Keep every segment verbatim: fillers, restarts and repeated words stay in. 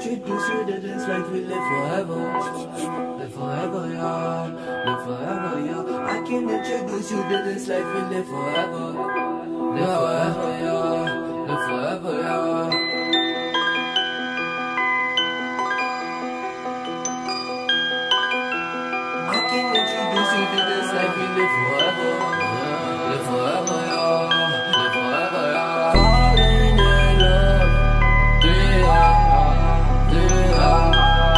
introduce you to this life we live forever. Live forever, yeah. Live forever, yeah. I can introduce you to this life we live forever. Live forever, yeah. Live forever, yeah. I can introduce you to this life we live forever. Live forever, yeah. Live forever, yeah. Falling in love, yeah, yeah.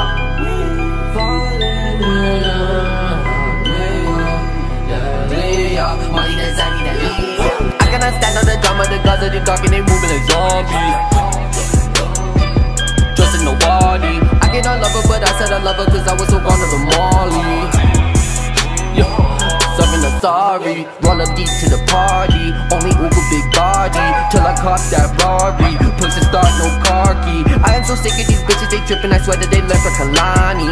Falling in love, yeah, yeah, yeah. Money that's I need that, yeah. I cannot stand on the drama, the gods of the dark and they moving like zombies. Trusting nobody. I cannot love her, but I said I love her cause I was so fond of the Molly. Serving the sorry, roll up deep to the party. Only Uber big body, till I cop that Rari. Push to start, no car key. I am so sick of these bitches, they trippin', I swear that they left for Kalani.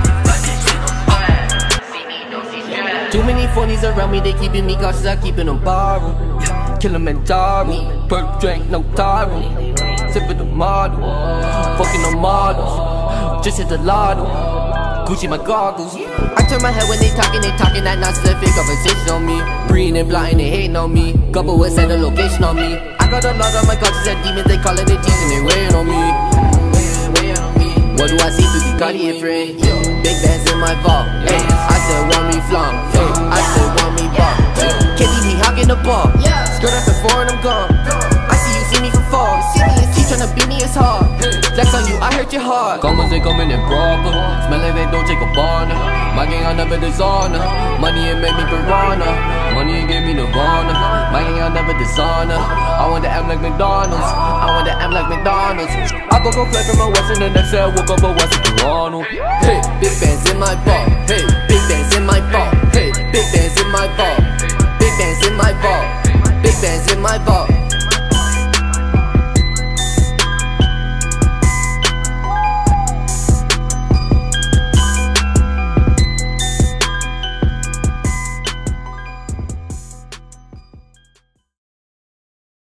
Too many phonies around me, they keeping me cautious, I keeping them borrowed. Kilimanjaro, perk drink, no taro. Sippin' the model, fucking the models. Just hit the lotto. Gucci my goggles. I turn my head when they talking, they talking that non-specific conversation on me. Breathing and blotting, they hating on me. Couple with send a location on me. I got a lot of my conscious and demons, they calling it teasing, they weighing on me. What do I see through the Cartier frame? Big bands in my vault. Hey, I said want me flaunt. Hey, I said want me ball. Can't leave me hogging the ball. Skirt after four and I'm gone. I see you see me from far. Keep tryna beat me, it's hard. Flex on you, I hurt your heart. Commas, they coming in proper. Smell like they don't take a bonner. My gang, I never dishonor. Money, it made me piranha. Money, it gave me nirvana. My gang, I never dishonor. I want to act like McDonald's. I want to act like McDonald's. I go go play from my west and the next day I woke up a west in Toronto. Hey, big bands in my ball. Hey, big bands.